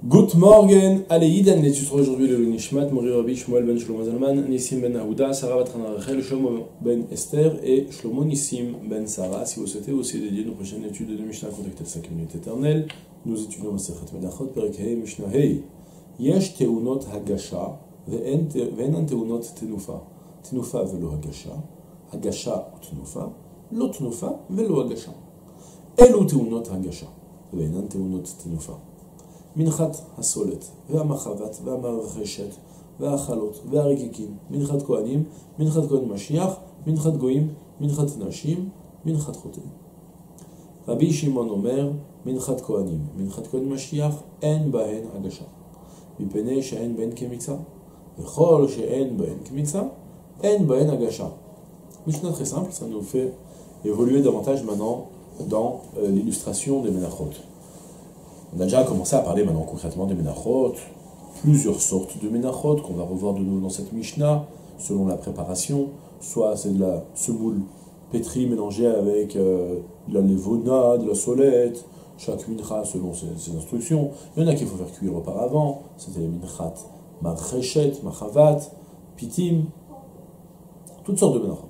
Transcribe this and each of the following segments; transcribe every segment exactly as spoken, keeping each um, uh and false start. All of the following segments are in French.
Good morning, allez, Iden, l'étude aujourd'hui le Nishmat, Mori Rabbi Shmuel ben Shlomo Zalman, Nissim ben Aouda, Sarah Batran Rachel, Shlomo ben Esther et Shlomo Nissim ben Sarah. Si vous souhaitez aussi dédier nos prochaines études de Mishnah, contactez cinq minutes éternelles. Nous étudions Masechet Menachot, Perek Hei, Mishnah Hei. Yesh teunot hagasha, ve'enan teunot tenufa. Tenufa velo hagasha, hagasha ou tenufa, lo tenufa velo hagasha. Elu teunot hagasha, ve'enan teunot tenufa. מנחת הסולת, והמחבת, והמרחשת, והאכלות, והרקיקים, מנחת כהנים, מנחת כהן משיח, מנחת גויים, מנחת נשים, מנחת חוטאים. רבי שמעון אומר, מנחת כהנים, מנחת כהן משיח, אין בהן הגשה. מפני שאין בהן כמיצה, וכל שאין בהן כמיצה, אין בהן הגשה. Mishnah très simple, ça nous fait évoluer davantage maintenant dans euh, l'illustration des Menachot. On a déjà commencé à parler maintenant concrètement des Menachot, plusieurs sortes de Menachot qu'on va revoir de nouveau dans cette Mishnah, selon la préparation. Soit c'est de la semoule pétrie mélangée avec euh, de la levona, de la solette, chaque mincha selon ses, ses instructions. Il y en a qu'il faut faire cuire auparavant, c'était les minchat marcheshet, machavat, pitim, toutes sortes de Menachot.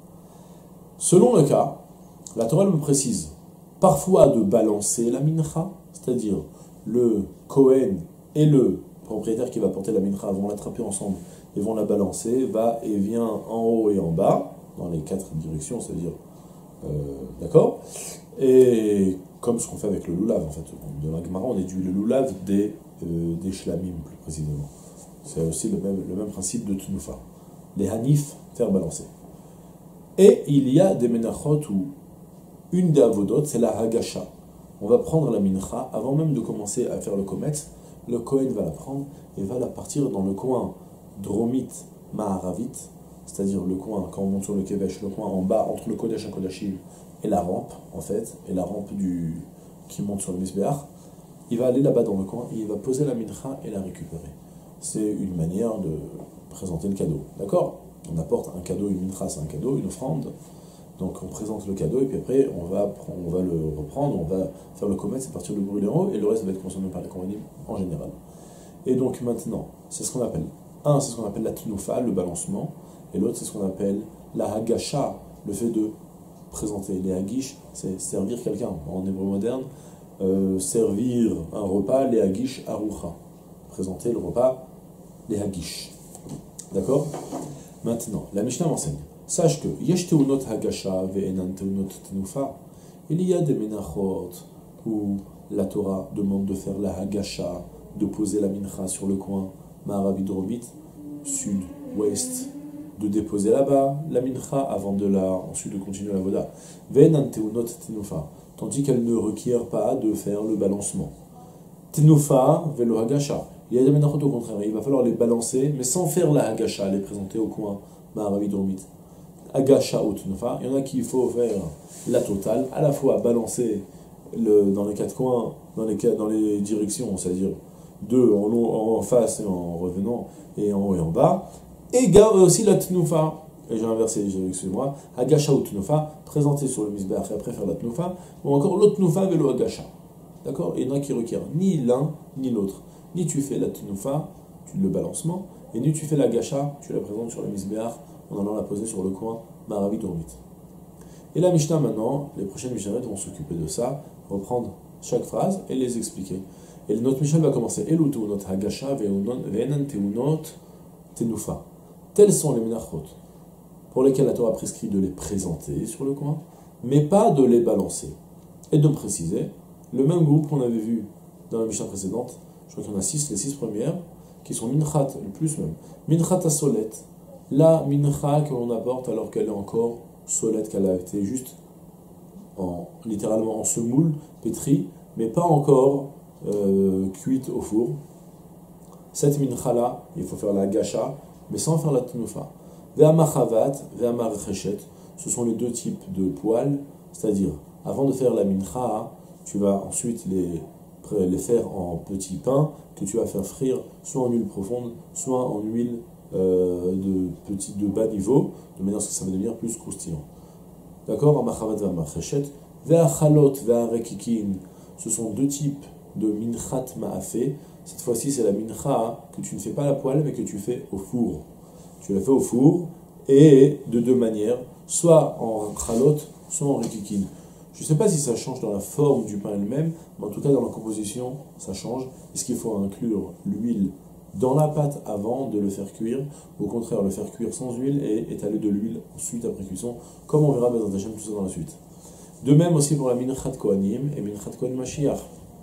Selon le cas, la Torah me précise parfois de balancer la mincha, c'est-à-dire le Kohen et le propriétaire qui va porter la mincha vont l'attraper ensemble et vont la balancer, va et vient en haut et en bas, dans les quatre directions, c'est-à-dire, euh, d'accord, et comme ce qu'on fait avec le lulav, en fait, de la Gemara, on déduit le lulav des, euh, des shlamim, plus précisément. C'est aussi le même, le même principe de Tnufa. Les hanif, faire balancer. Et il y a des menachot où une des avodot, c'est la hagasha. On va prendre la mincha, avant même de commencer à faire le komet, le Kohen va la prendre et va la partir dans le coin dromite maharavite, c'est-à-dire le coin, quand on monte sur le kevesh, le coin en bas, entre le kodesh et kodashim, et la rampe, en fait, et la rampe du, qui monte sur le misbéach. Il va aller là-bas dans le coin, et il va poser la mincha et la récupérer. C'est une manière de présenter le cadeau, d'accord? On apporte un cadeau, une mincha, c'est un cadeau, une offrande. Donc on présente le cadeau et puis après on va, on va le reprendre, on va faire le komet, c'est partir le brûler en haut et le reste va être consommé par les kohanim en général. Et donc maintenant, c'est ce qu'on appelle, un c'est ce qu'on appelle la tnufa, le balancement, et l'autre c'est ce qu'on appelle la hagasha, le fait de présenter. Les hagish, c'est servir quelqu'un, en hébreu moderne, euh, servir un repas, les hagish arucha, présenter le repas, les hagish. D'accord? Maintenant, la Mishnah m'enseigne. Sache que yesh teunot hagasha ve'enan teunot tenufa. Il y a des menachot où la Torah demande de faire la hagasha, de poser la mincha sur le coin maravidromite, sud, ouest, de déposer là-bas la mincha avant de la, ensuite de continuer la voda. Ve'enan teunot tenufa. Tandis qu'elle ne requiert pas de faire le balancement. Tenufa ve'lo hagasha. Il y a des menachot au contraire, il va falloir les balancer, mais sans faire la hagasha, les présenter au coin maravidromite. Hagasha ou Tnufa, il y en a qui il faut faire la totale, à la fois balancer le, dans les quatre coins, dans les, dans les directions, c'est-à-dire deux en, long, en face et en revenant, et en haut et en bas, et aussi la Tnufa, et j'ai inversé, excusez-moi, Hagasha ou Tnufa, présenter sur le misbéach et après faire la Tnufa, ou encore l'autre Tnufa et le Hagasha. D'accord? Il y en a qui requièrent ni l'un ni l'autre. Ni tu fais la Tnufa, le balancement, et ni tu fais la Hagasha, tu la présentes sur le misbéach, en allant la poser sur le coin Maravi Dormite. Et la Mishnah maintenant, les prochaines Mishnah vont s'occuper de ça, reprendre chaque phrase et les expliquer. Et notre Mishnah va commencer Elu teunot hagasha ve'enan teunot tenufa. Tels sont les menachot pour lesquels la Torah prescrit de les présenter sur le coin, mais pas de les balancer. Et de préciser, le même groupe qu'on avait vu dans la Mishnah précédente, je crois qu'il y en a six, les six premières, qui sont minchat, le plus même, minchat asolet, la mincha que l'on apporte alors qu'elle est encore solette, qu'elle a été juste en, littéralement en semoule, pétrie, mais pas encore euh, cuite au four. Cette mincha là, il faut faire la gasha, mais sans faire la tnufa. Ve'amachavat, ve'amarcheshet, ce sont les deux types de poêles, c'est-à-dire, avant de faire la mincha, tu vas ensuite les, les faire en petits pains que tu vas faire frire soit en huile profonde, soit en huile Euh, de petits de bas niveau, de manière à ce que ça va devenir plus croustillant. D'accord? Amachavat ve'amacheshet, ve'achalot ve'arekikin, ce sont deux types de minchat ma'afé, Cette fois-ci, c'est la mincha que tu ne fais pas à la poêle, mais que tu fais au four. Tu la fais au four, et de deux manières, soit en chalot, soit en rikikine. Je ne sais pas si ça change dans la forme du pain elle-même, mais en tout cas dans la composition, ça change. Est-ce qu'il faut inclure l'huile dans la pâte avant de le faire cuire, ou au contraire le faire cuire sans huile et étaler de l'huile ensuite après cuisson, comme on verra dans tout ça dans la suite. De même aussi pour la minchat kohanim et minchat kohen mashiach.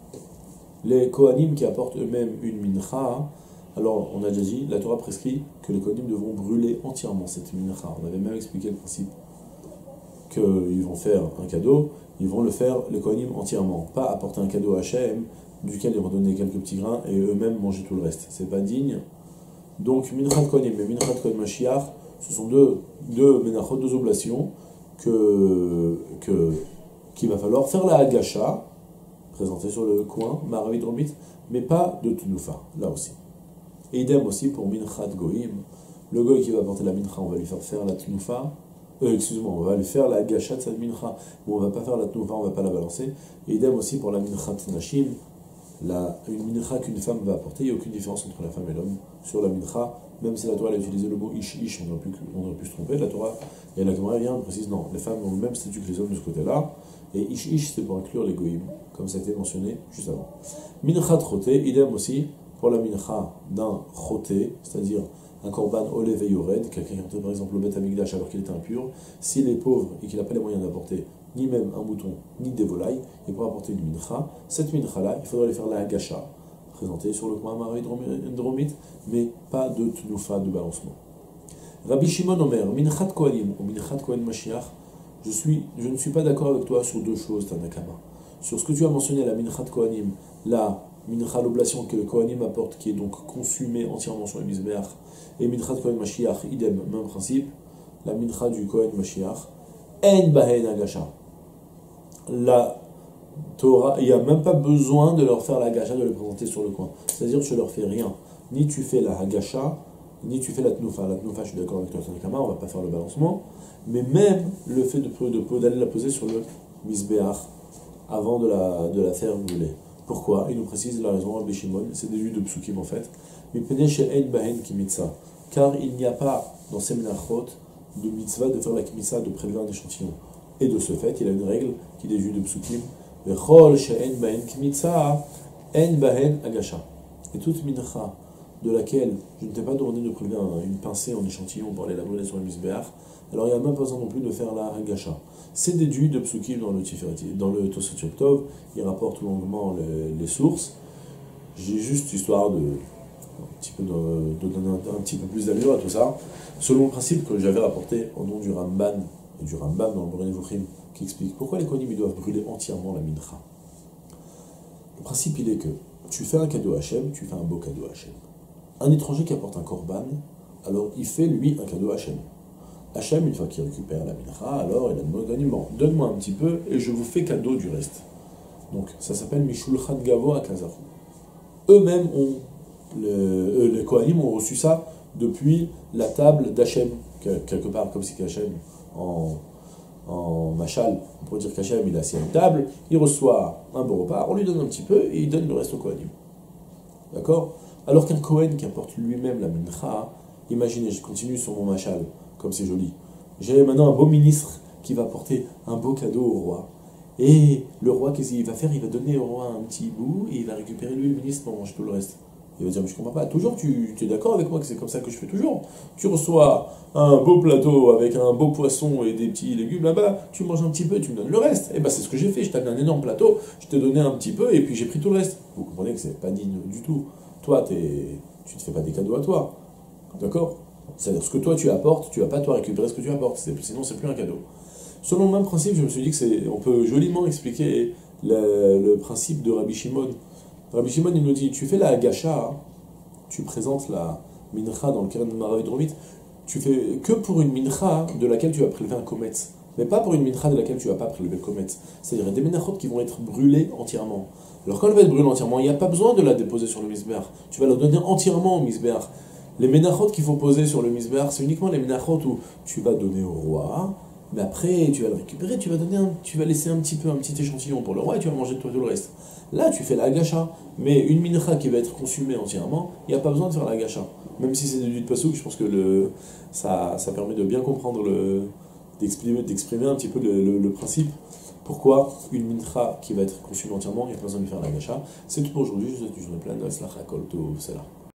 Les kohanim qui apportent eux-mêmes une mincha, alors on a déjà dit, la Torah prescrit que les kohanim devront brûler entièrement cette mincha. On avait même expliqué le principe qu'ils vont faire un cadeau, ils vont le faire les kohanim entièrement, pas apporter un cadeau à Hachem, duquel ils vont donner quelques petits grains et eux-mêmes manger tout le reste. C'est pas digne. Donc, minchat kohanim et minchat kohen mashiach, ce sont deux, deux menachot, deux oblations que, que, qu'il va falloir faire la hagasha, présentée sur le coin, maravi dromit, mais pas de tnufa, là aussi. Et idem aussi pour minchat goïm. Le goï qui va apporter la mincha, on va lui faire faire la tnufa, euh, excuse-moi, on va lui faire la hagasha de cette mincha, mais on va pas faire la tnufa, on va pas la balancer. Et idem aussi pour la minchat nashim. La, une mincha qu'une femme va apporter, il n'y a aucune différence entre la femme et l'homme sur la mincha, même si la Torah a utilisé le mot ish ish, on aurait pu, on aurait pu se tromper. La Torah et la Gemara vient précise non, les femmes ont le même statut que les hommes de ce côté-là, et ish ish c'est pour inclure les goïms, comme ça a été mentionné juste avant. Minchat choté, idem aussi pour la mincha d'un choté, c'est-à-dire un korban olev et yored, quelqu'un qui entrait par exemple le Beth Amikdash alors qu'il était impur, s'il est pauvre et qu'il n'a pas les moyens d'apporter ni même un mouton, ni des volailles, et pour apporter une mincha, cette mincha-là, il faudrait aller faire la hagasha, présentée sur le coin maravi dromite, mais pas de tnufa, de balancement. Rabbi Shimon Omer, minchat kohanim ou minchat kohen mashiach, je, suis, je ne suis pas d'accord avec toi sur deux choses, Tanakama. Sur ce que tu as mentionné, la minchat kohanim, la mincha, l'oblation que le kohanim apporte, qui est donc consumée entièrement sur le mizbeach, et minchat kohen mashiach, idem, même principe, la mincha du kohen mashiach, en bahen hagasha. La Torah, il n'y a même pas besoin de leur faire la hagasha, de les présenter sur le coin. C'est-à-dire que tu ne leur fais rien. Ni tu fais la hagasha, ni tu fais la tnufa. La tnufa, je suis d'accord avec toi, Tanakama, on ne va pas faire le balancement. Mais même le fait de, de, d'aller la poser sur le misbéach avant de la, de la faire brûler. Pourquoi? Il nous précise la raison, Rabbi Shimon, c'est des vues de psukim en fait. Car il n'y a pas dans ces menachot de mitzvah de faire la kmitza, de prélever un échantillon. Et de ce fait, il a une règle qui déduit de psukim, vechol she'en bahen kmitza, en bahen agasha. Et toute mincha de laquelle je ne t'ai pas demandé de prélever un, une pincée en échantillon pour aller la brûler sur le misbéach, alors il n'y a même pas besoin non plus de faire la hagasha. C'est déduit de psukim dans le Tiferet, dans le Tosot Yom Tov, il rapporte longuement les, les sources. J'ai juste histoire de un petit peu de, de donner un, un petit peu plus d'allure à tout ça, selon le principe que j'avais rapporté au nom du Ramban et du Rambam dans le Boré Nevuchim, qui explique pourquoi les kohanim doivent brûler entièrement la mincha. Le principe il est que tu fais un cadeau à Hachem, tu fais un beau cadeau à Hachem. Un étranger qui apporte un korban, alors il fait lui un cadeau à Hachem. Hachem, une fois qu'il récupère la mincha, alors il a demandé au kohanim, bon, donne-moi un petit peu et je vous fais cadeau du reste. Donc ça s'appelle Mishulchan Gavo Akazaru. Eux-mêmes ont Le, les Kohanim ont reçu ça depuis la table d'Hachem, quelque part, comme si qu'Hachem, en, en machal, on pourrait dire qu'Hachem, il est assis à une table, il reçoit un beau repas, on lui donne un petit peu, et il donne le reste au Kohanim. D'accord? Alors qu'un Kohen qui apporte lui-même la mincha, imaginez, je continue sur mon machal, comme c'est joli, j'ai maintenant un beau ministre qui va apporter un beau cadeau au roi. Et le roi, qu'est-ce qu'il va faire? Il va donner au roi un petit bout, et il va récupérer lui, le ministre, pour manger tout le reste. Il va dire, mais je comprends pas, toujours tu, tu es d'accord avec moi que c'est comme ça que je fais toujours. Tu reçois un beau plateau avec un beau poisson et des petits légumes là-bas, tu manges un petit peu, tu me donnes le reste. Et bien c'est ce que j'ai fait, je t'ai donné un énorme plateau, je t'ai donné un petit peu et puis j'ai pris tout le reste. Vous comprenez que c'est pas digne du tout. Toi, t'es, tu ne te fais pas des cadeaux à toi. D'accord? C'est-à-dire ce que toi tu apportes, tu vas pas toi récupérer ce que tu apportes, c'est, sinon c'est plus un cadeau. Selon le même principe, je me suis dit que c'est, on peut joliment expliquer le, le principe de Rabbi Shimon. Rabbi Shimon, il nous dit, tu fais la hagasha, tu présentes la mincha dans le Keren Maravi Dromit, tu fais que pour une mincha de laquelle tu vas prélever un kometz, mais pas pour une mincha de laquelle tu vas pas prélever le kometz. C'est-à-dire il y a des minachot qui vont être brûlées entièrement. Alors quand elle va être brûlée entièrement, il n'y a pas besoin de la déposer sur le misbeach, tu vas la donner entièrement au misbeach. Les minachot qu'il faut poser sur le misbeach, c'est uniquement les minachot où tu vas donner au roi, mais après tu vas le récupérer, tu vas, donner un, tu vas laisser un petit peu, un petit échantillon pour le roi et tu vas manger toi tout le reste. là tu fais la gacha. Mais une mincha qui va être consumée entièrement, il n'y a pas besoin de faire la gacha. Même si c'est déduit de pasouk, je pense que le, ça, ça permet de bien comprendre, le, d'exprimer, d'exprimer un petit peu le, le, le principe. Pourquoi une mincha qui va être consumée entièrement, il n'y a pas besoin de faire la gacha. C'est tout pour aujourd'hui, je vous souhaite une journée pleine, c'est la chakol, tout, c'est là.